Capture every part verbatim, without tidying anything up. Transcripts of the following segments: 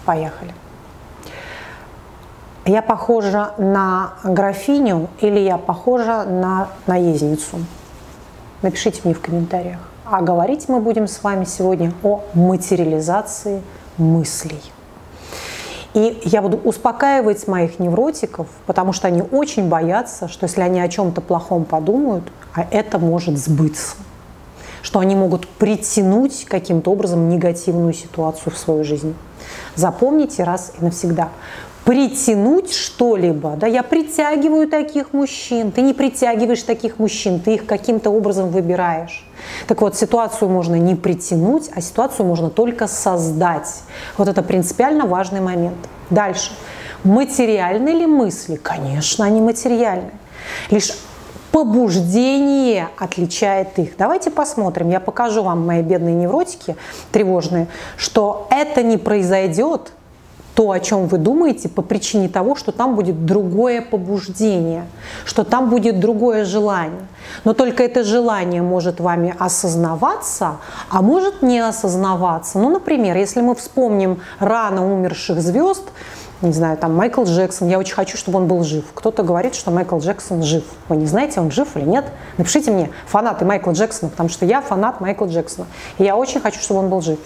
Поехали. Я похожа на графиню или я похожа на наездницу? Напишите мне в комментариях. А говорить мы будем с вами сегодня о материализации мыслей. И я буду успокаивать моих невротиков, потому что они очень боятся, что если они о чем-то плохом подумают, а это может сбыться, что они могут притянуть каким-то образом негативную ситуацию в свою жизнь. Запомните раз и навсегда. Притянуть что-либо, да, я притягиваю таких мужчин, ты не притягиваешь таких мужчин, ты их каким-то образом выбираешь. Так вот, ситуацию можно не притянуть, а ситуацию можно только создать. Вот это принципиально важный момент. Дальше. Материальны ли мысли? Конечно, они материальны. Лишь побуждение отличает их. Давайте посмотрим, я покажу вам, мои бедные невротики тревожные, что это не произойдет, то, о чем вы думаете, по причине того, что там будет другое побуждение, что там будет другое желание. Но только это желание может вами осознаваться, а может не осознаваться. Ну, например, если мы вспомним рано умерших звезд, не знаю, там Майкл Джексон, я очень хочу, чтобы он был жив. Кто-то говорит, что Майкл Джексон жив. Вы не знаете, он жив или нет? Напишите мне, фанаты Майкла Джексона, потому что я фанат Майкла Джексона. И я очень хочу, чтобы он был жив.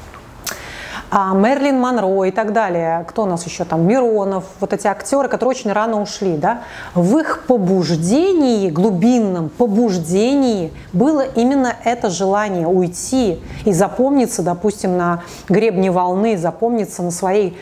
А Мерлин Монро и так далее, кто у нас еще там, Миронов, вот эти актеры, которые очень рано ушли, да, в их побуждении, глубинном побуждении было именно это желание уйти и запомниться, допустим, на гребне волны, запомниться на своей,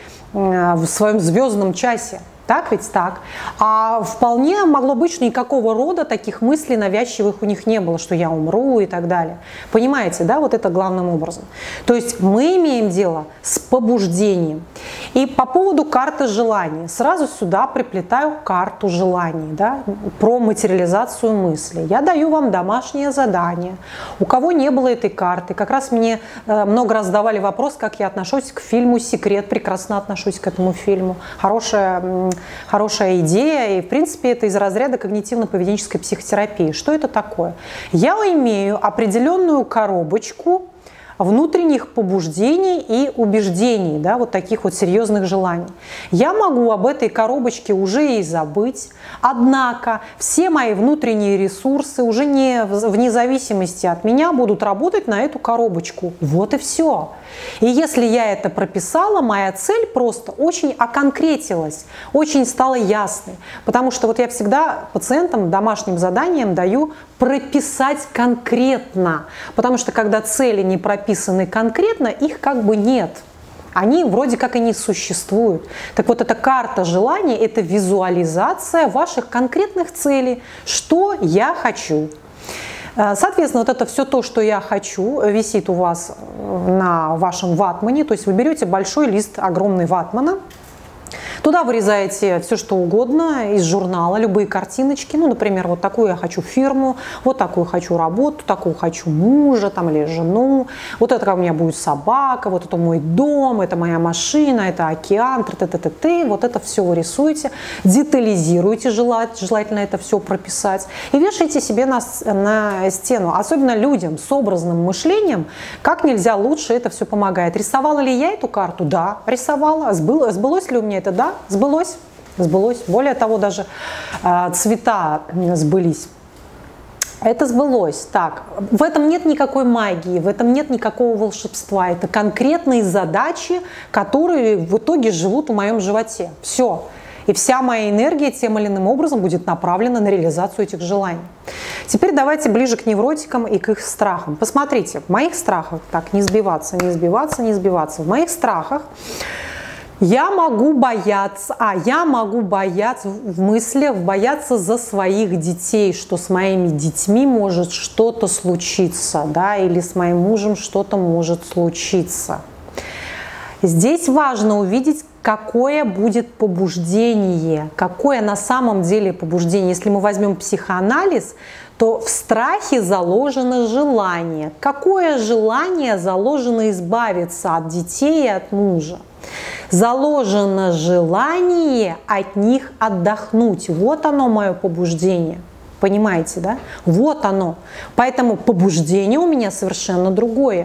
в своем звездном часе. Так ведь так. А вполне могло быть, что никакого рода таких мыслей навязчивых у них не было, что я умру и так далее. Понимаете, да, вот это главным образом. То есть мы имеем дело с побуждением. И по поводу карты желаний. Сразу сюда приплетаю карту желаний, да, про материализацию мыслей. Я даю вам домашнее задание. У кого не было этой карты, как раз мне э, много раз задавали вопрос, как я отношусь к фильму «Секрет». Прекрасно отношусь к этому фильму. Хорошая Хорошая идея, и в принципе это из разряда когнитивно-поведенческой психотерапии. Что это такое? Я имею определенную коробочку внутренних побуждений и убеждений, да, вот таких вот серьезных желаний. Я могу об этой коробочке уже и забыть, однако все мои внутренние ресурсы уже не вне зависимости от меня будут работать на эту коробочку. Вот и все. И если я это прописала, моя цель просто очень оконкретилась, очень стала ясной. Потому что вот я всегда пациентам домашним заданием даю прописать конкретно. Потому что когда цели не прописаны конкретно, их как бы нет. Они вроде как и не существуют. Так вот, эта карта желаний – это визуализация ваших конкретных целей. Что я хочу? Соответственно, вот это все то, что я хочу, висит у вас на вашем ватмане. То есть вы берете большой лист огромный ватмана, туда вырезаете все, что угодно из журнала, любые картиночки. Ну, например, вот такую я хочу фирму, вот такую хочу работу, такую хочу мужа там, или жену. Вот это у меня будет собака, вот это мой дом, это моя машина, это океан, т-т-т-т. Вот это все вы рисуете, детализируете, желательно это все прописать. И вешаете себе на, на стену. Особенно людям с образным мышлением, как нельзя лучше это все помогает. Рисовала ли я эту карту? Да, рисовала. Сбылось, сбылось ли у меня это? Да, сбылось, сбылось. Более того, даже э, цвета сбылись. Это сбылось. Так, в этом нет никакой магии, в этом нет никакого волшебства. Это конкретные задачи, которые в итоге живут в моем животе. Все. И вся моя энергия тем или иным образом будет направлена на реализацию этих желаний. Теперь давайте ближе к невротикам и к их страхам. Посмотрите, в моих страхах, так, не сбиваться, не сбиваться, не сбиваться. В моих страхах я могу бояться, а я могу бояться в мыслях, бояться за своих детей, что с моими детьми может что-то случиться, да, или с моим мужем что-то может случиться. Здесь важно увидеть, какое будет побуждение, какое на самом деле побуждение. Если мы возьмем психоанализ, то в страхе заложено желание. Какое желание заложено избавиться от детей и от мужа? Заложено желание от них отдохнуть. Вот оно, мое побуждение. Понимаете, да? Вот оно. Поэтому побуждение у меня совершенно другое.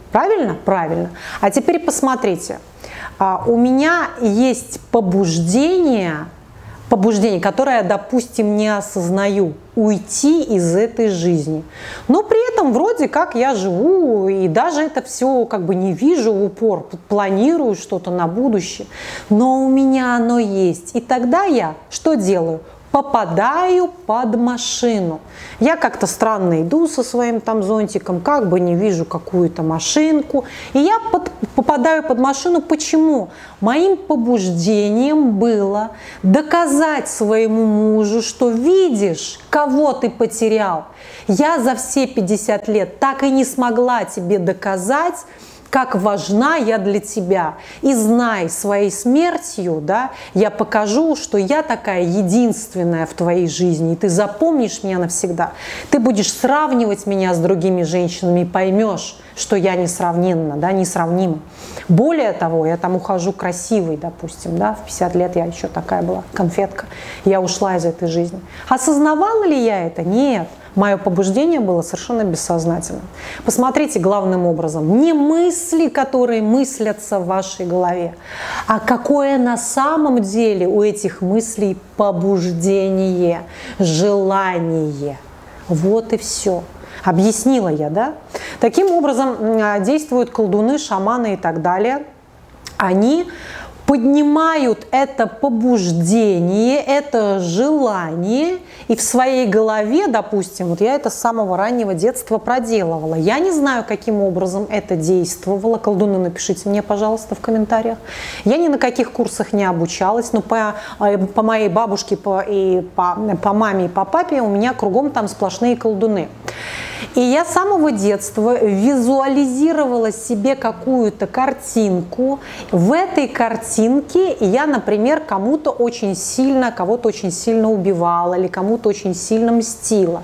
Правильно? Правильно. А теперь посмотрите. У меня есть побуждение, побуждение, которое я, допустим, не осознаю, уйти из этой жизни. Но при этом вроде как я живу и даже это все как бы не вижу в упор, планирую что-то на будущее. Но у меня оно есть. И тогда я что делаю? Попадаю под машину. Я как-то странно иду со своим там зонтиком, как бы не вижу какую-то машинку. И я под, попадаю под машину. Почему? Моим побуждением было доказать своему мужу, что видишь, кого ты потерял. Я за все пятьдесят лет так и не смогла тебе доказать, как важна я для тебя. И знай, своей смертью, да, я покажу, что я такая единственная в твоей жизни, и ты запомнишь меня навсегда. Ты будешь сравнивать меня с другими женщинами и поймешь, что я несравненна, да, несравнима. Более того, я там ухожу красивой, допустим, да, в пятьдесят лет я еще такая была, конфетка. Я ушла из этой жизни. Осознавала ли я это? Нет. Мое побуждение было совершенно бессознательным. Посмотрите главным образом, не мысли, которые мыслятся в вашей голове, а какое на самом деле у этих мыслей побуждение, желание. Вот и все. Объяснила я, да? Таким образом действуют колдуны, шаманы и так далее. Они поднимают это побуждение, это желание, и в своей голове, допустим, вот я это с самого раннего детства проделывала. Я не знаю, каким образом это действовало. Колдуны, напишите мне, пожалуйста, в комментариях. Я ни на каких курсах не обучалась, но по, по моей бабушке по, и по, по маме и по папе у меня кругом там сплошные колдуны. И я с самого детства визуализировала себе какую-то картинку. В этой картинке я, например, кому-то очень сильно, кого-то очень сильно убивала или кому-то очень сильно мстила.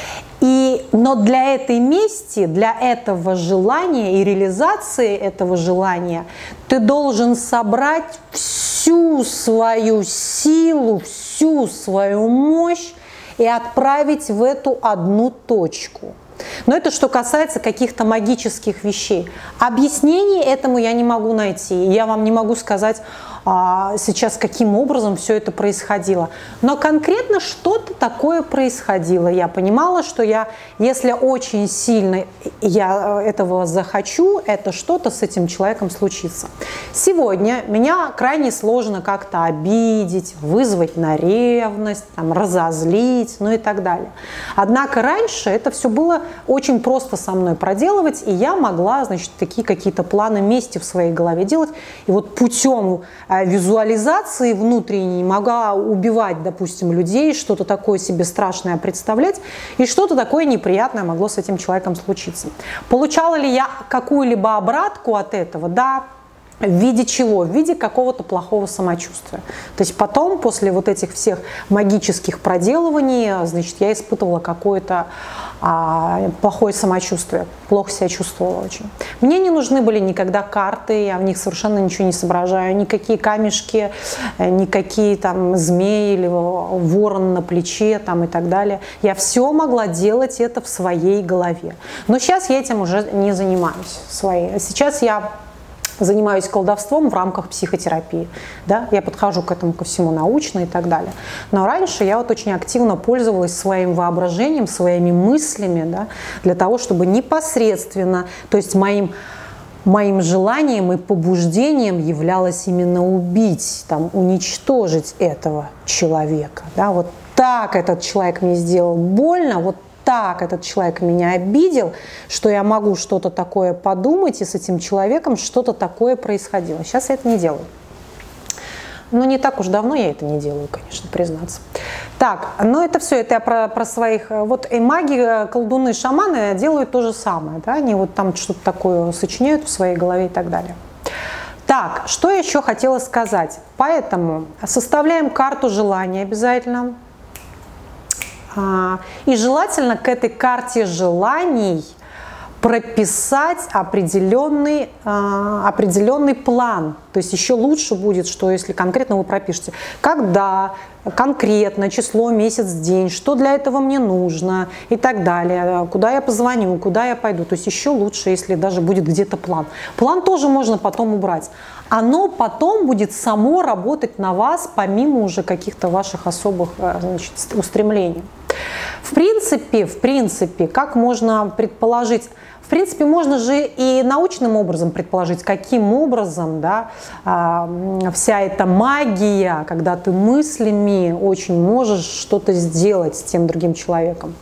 И, но для этой мести, для этого желания и реализации этого желания ты должен собрать всю свою силу, всю свою мощь и отправить в эту одну точку. Но это что касается каких-то магических вещей. Объяснений этому я не могу найти. Я вам не могу сказать а, сейчас, каким образом все это происходило. Но конкретно что-то такое происходило. Я понимала, что я, если очень сильно я этого захочу, это что-то с этим человеком случится. Сегодня меня крайне сложно как-то обидеть, вызвать на ревность, там, разозлить, ну и так далее. Однако раньше это все было очень просто со мной проделывать, и я могла, значит, такие какие-то планы мести в своей голове делать. И вот путем визуализации внутренней могла убивать, допустим, людей, что-то такое себе страшное представлять, и что-то такое неприятное могло с этим человеком случиться. Получала ли я какую-либо обратку от этого? Да. В виде чего? В виде какого-то плохого самочувствия. То есть потом, после вот этих всех магических проделываний, значит, я испытывала какое-то а, плохое самочувствие, плохо себя чувствовала очень. Мне не нужны были никогда карты, я в них совершенно ничего не соображаю, никакие камешки, никакие там змеи или ворон на плече там, и так далее. Я все могла делать это в своей голове. Но сейчас я этим уже не занимаюсь. Своей. Сейчас я занимаюсь колдовством в рамках психотерапии. Да? Я подхожу к этому ко всему научно и так далее. Но раньше я вот очень активно пользовалась своим воображением, своими мыслями, да, для того, чтобы непосредственно, то есть моим, моим желанием и побуждением являлось именно убить, там, уничтожить этого человека. Да? Вот так этот человек мне сделал больно, вот так этот человек меня обидел, что я могу что-то такое подумать, и с этим человеком что-то такое происходило. Сейчас я это не делаю. Но не так уж давно я это не делаю, конечно, признаться. Так, но это все, это я про, про своих... Вот и маги, колдуны, шаманы делают то же самое. Да? Они вот там что-то такое сочиняют в своей голове и так далее. Так, что я еще хотела сказать? Поэтому составляем карту желаний обязательно. И желательно к этой карте желаний прописать определенный, определенный план. То есть еще лучше будет, что если конкретно вы пропишете, когда, конкретно, число, месяц, день, что для этого мне нужно и так далее, куда я позвоню, куда я пойду. То есть еще лучше, если даже будет где-то план. План тоже можно потом убрать. Оно потом будет само работать на вас, помимо уже каких-то ваших особых, значит, устремлений. В принципе, в принципе, как можно предположить, в принципе, можно же и научным образом предположить, каким образом, да, вся эта магия, когда ты мыслями очень можешь что-то сделать с тем другим человеком.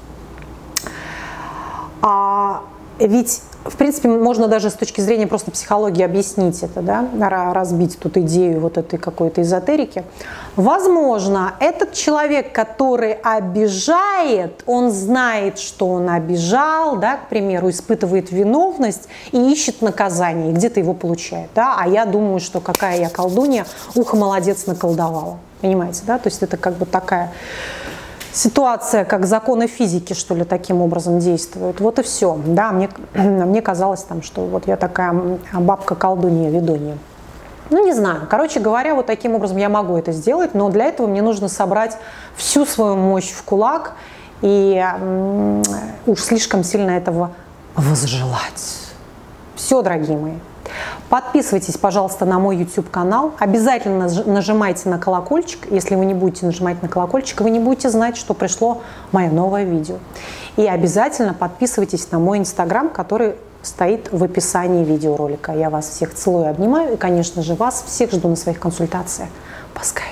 А ведь, в принципе, можно даже с точки зрения просто психологии объяснить это, да, разбить тут идею вот этой какой-то эзотерики. Возможно, этот человек, который обижает, он знает, что он обижал, да, к примеру, испытывает виновность и ищет наказание, и где-то его получает. Да? А я думаю, что какая я колдунья, ухо молодец наколдовала. Понимаете, да? То есть это как бы такая ситуация, как законы физики, что ли, таким образом действуют. Вот и все. Да, мне, мне казалось, там, что вот я такая бабка-колдунья, ведунья. Ну, не знаю. Короче говоря, вот таким образом я могу это сделать, но для этого мне нужно собрать всю свою мощь в кулак и уж слишком сильно этого возжелать. Все, дорогие мои. Подписывайтесь, пожалуйста, на мой YouTube-канал. Обязательно нажимайте на колокольчик. Если вы не будете нажимать на колокольчик, вы не будете знать, что пришло мое новое видео. И обязательно подписывайтесь на мой Instagram, который стоит в описании видеоролика. Я вас всех целую и обнимаю. И, конечно же, вас всех жду на своих консультациях по скайпу.